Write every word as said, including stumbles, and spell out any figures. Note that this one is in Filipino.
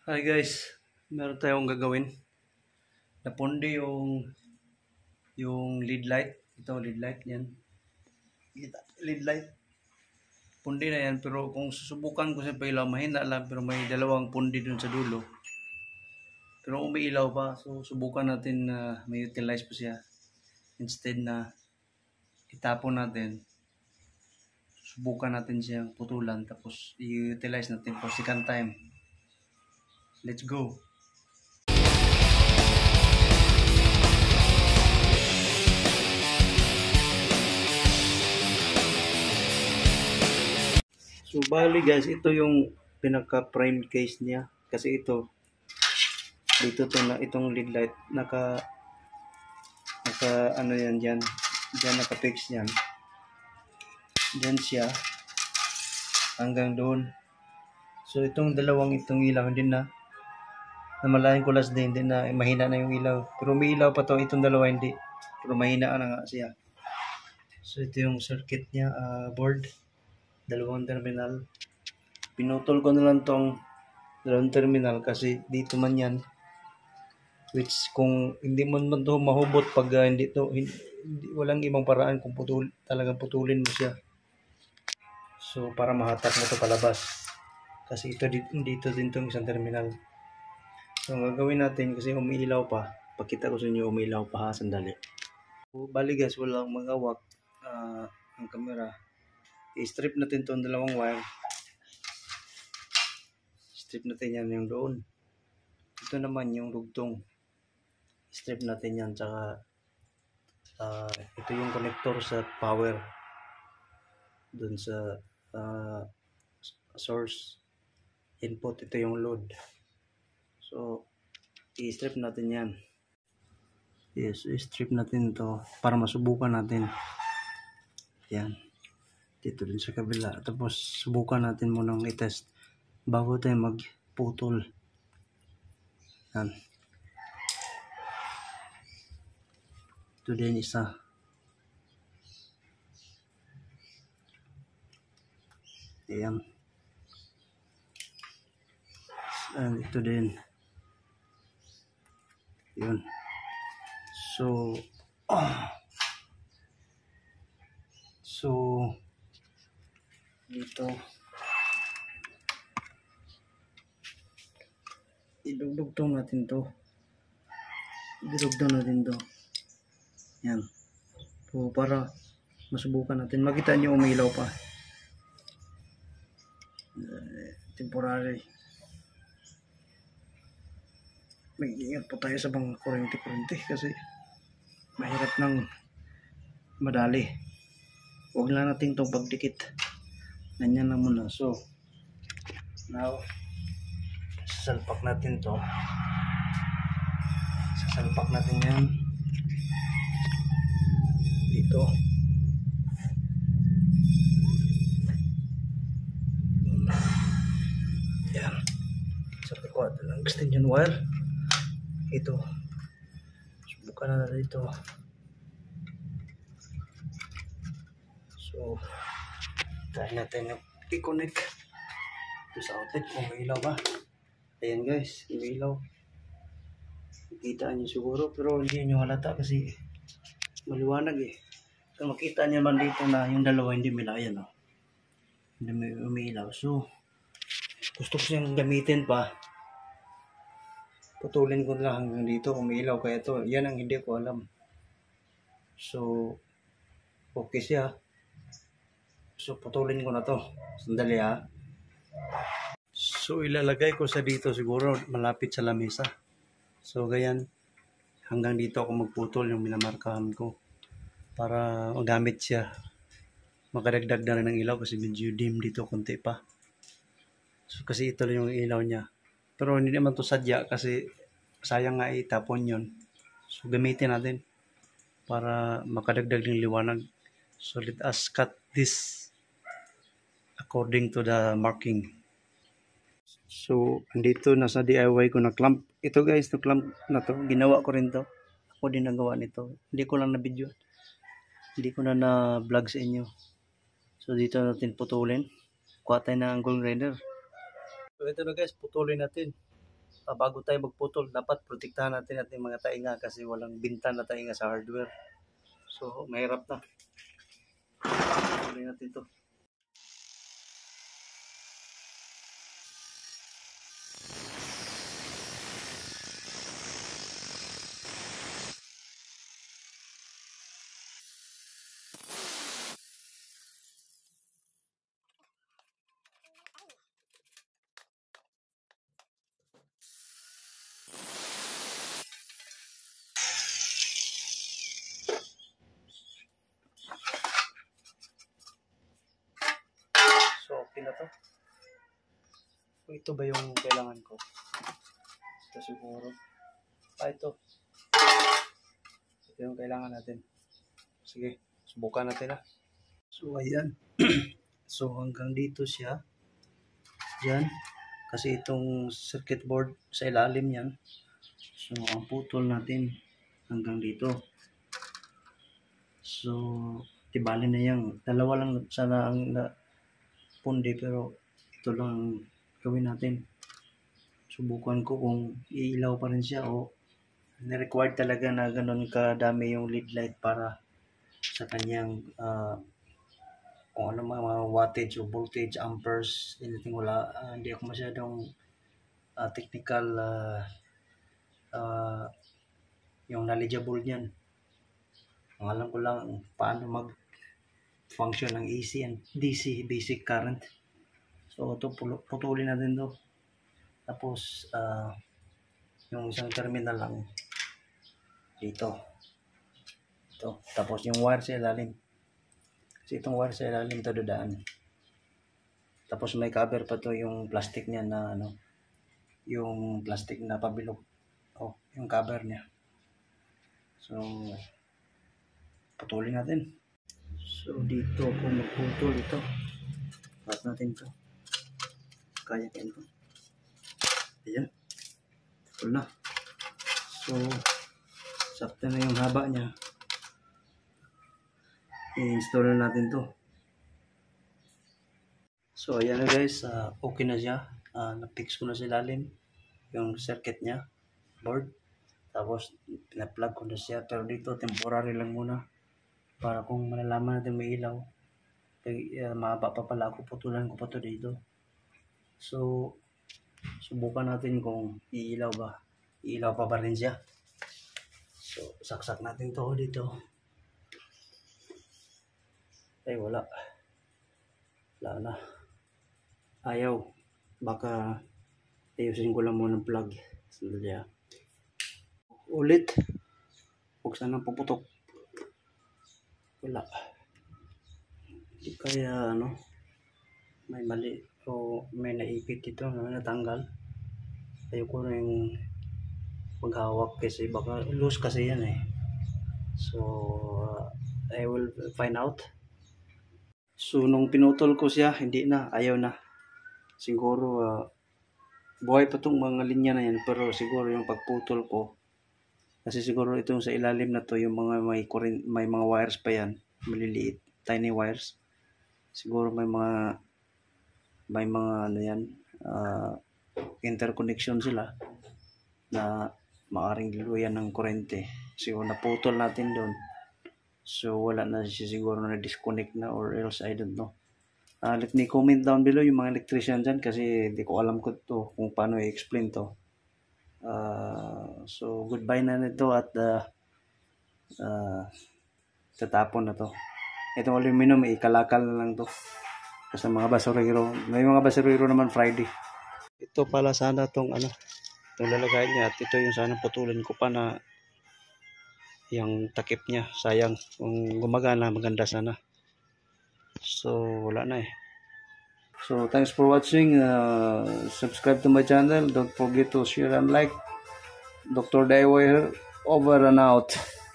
Hi guys, meron tayong gagawin. Napundi yung yung lead light. Ito lead light yan. Kita, lead light. Pundi na yan pero kung susubukan ko sa pailaw, mahina lang pero may dalawang pundi dun sa dulo. Pero umiilaw pa, so subukan natin na uh, may utilize po siya. Instead na itapon natin, subukan natin siyang putulan tapos i-utilize natin for second time. Let's go! So bali guys, ito yung pinaka prime case niya kasi ito dito to na itong lead light naka naka ano yan diyan diyan naka-fix yan. Diyan siya hanggang doon. So itong dalawang itong ilaw din na namalayan ko last day hindi na mahina na yung ilaw. Pero may ilaw pa to, itong dalawa hindi. Pero mahina na nga siya. So ito yung circuit niya, uh, board. Dalawang terminal. Pinutol ko na lang tong dalawang terminal kasi dito man yan. Which kung hindi mo man to mahubot pag uh, hindi to hindi, walang ibang paraan kung putul talagang putulin mo siya. So para mahatak mo to palabas. Kasi ito dito, dito din tong isang terminal. So ang gagawin natin kasi umiilaw pa. Pakita ko sa inyo umiilaw pa ha, sandali. So, bali guys, walang magawak uh, ang camera. I-strip natin itong dalawang wire. Strip natin yan yung doon. Ito naman yung rugtong. Strip natin yan. Tsaka uh, ito yung connector sa power. Doon sa uh, source. Input. Ito yung load. So, i-strip natin yan. Yes, i-strip natin to para masubukan natin. Yan. Dito din sa kabila. Tapos subukan natin munang i-test bago tayo magputol. Yan. Ito din isa. Yan. And ito din. Yun. So, oh. So, dito idugtong natin to idugtong natin to yan so para masubukan natin makita nyo umilaw pa uh, temporary mag-ingat po tayo sa mga kurente-kurente kasi mahirap nang madali. Huwag lang natin itong pagdikit. Ganyan lang muna. So, now, sasalpak natin to. Sasalpak natin yan. Dito. Yan. Sabi ko, ito lang extension wire. Ito. Subukan na natin ito. So, try natin yung i-connect ito sa outlet kung may ilaw ba. Ayan guys, may ilaw. Makita nyo siguro pero hindi nyo halata kasi maliwanag eh. Kung makita nyo man dito na yung dalawa hindi milayan oh. Hindi may umiilaw. So, gusto ko siyang gamitin pa. Putulin ko lang hanggang dito umiilaw kaya to. Yan ang hindi ko alam. So, okay siya. So, putulin ko na to. Sandali ha. So, ilalagay ko sa dito siguro malapit sa lamesa. So, ganyan. Hanggang dito ako magputol yung minamarkahan ko. Para magamit siya. Makadagdag na rin ng ilaw kasi medyo dim dito konti pa. So, kasi ito lang yung ilaw niya. Pero hindi naman to sadya kasi sayang nga itapon yun. So, gamitin natin para makadagdag ng liwanag. So, let us cut this according to the marking. So, andito na sa D I Y ko na clamp. Ito guys, to clamp na to. Ginawa ko rin to. Ako din nagawa nito. Hindi ko lang na video. Hindi ko na na-vlog sa inyo. So, dito natin putulin. Kuha tayo ng angle grinder. So, ito na guys, putulin natin. uh, bago tayo magputol, dapat protektahan natin ating mga tainga kasi walang binta na tainga sa hardware. So, mahirap na. Tuloy natin to. So, okay na to. Ito ba yung kailangan ko? Ito siguro. Ah, ito. Ito yung kailangan natin. Sige, subukan natin ha. So, ayan. So, hanggang dito siya. Yan. Kasi itong circuit board sa ilalim yan. So, ang putol natin hanggang dito. So, tibali na yan. Dalawa lang sana ang na pundi pero ito lang gawin natin. Subukan ko kung iilaw pa rin siya o na-required talaga na ganun kadami yung lead light para sa kanyang uh, kung ano mga wattage o voltage, amperes, anything. Wala, uh, hindi ako masyadong uh, technical uh, uh, yung knowledgeable niyan. Ang alam ko lang paano mag-function ng A C and D C, basic current. So, ito putulin natin to. Tapos, uh, yung isang terminal lang dito. Ito. Tapos, yung wire sa ilalim. Kasi itong wire sa ilalim ito dadaan. Tapos, may cover pa to yung plastic niya na ano, yung plastic na pabilog. Oh, yung cover niya. So, putulin natin. So, dito ako magputol ito. Pat natin ito. Kaya kain ito. Ayan. Putol na. So, sakto na yung haba niya. I-install na natin to. So, ayan na guys. Uh, okay na siya. Uh, na-fix ko na sa ilalim yung circuit niya. Board. Tapos, pina-plug ko na siya. Pero dito, temporary lang muna. Para kung malalaman natin may ilaw. Kaya, uh, mahaba pa pala ako. Putulan ko pa to dito. So, subukan natin kung iilaw ba. Iilaw pa ba rin siya. So, saksak natin to dito. Ay, wala. Wala na. Ayaw. Baka ayusin ko lang muna ng plug. Sandali ah. Ulit. Huwag sanang puputok. Wala. Hindi kaya ano. May mali. O may naipit dito na natanggal. Ayoko na yung maghawak kasi baka loose kasi yan eh. So, uh, I will find out. So, nung pinutol ko siya, hindi na. Ayaw na. Siguro, uh, buhay pa itong mga linya na yan. Pero siguro yung pagputol ko, kasi siguro itong sa ilalim na to, yung mga may, current, may mga wires pa yan. Maliliit. Tiny wires. Siguro may mga may mga ano yan, uh, interconnection sila na maaring diluyan ng kurente. So, naputol natin doon. So, wala na siya siguro na disconnect na or else I don't know. Uh, let me comment down below yung mga electrician dyan kasi di ko alam ko to kung paano i-explain to. Uh, so, goodbye na nito at uh, uh, tatapon na to. Itong aluminum, ikalakal na lang to. Sa mga basurero. May mga basurero naman Friday. Ito pala sana tong ano, itong lalagay niya at ito yung sana putulin ko pa na yung takip niya. Sayang. Kung gumagana, maganda sana. So, wala na eh. So, thanks for watching. Uh, subscribe to my channel. Don't forget to share and like. Doctor Daiwa here. Over and out.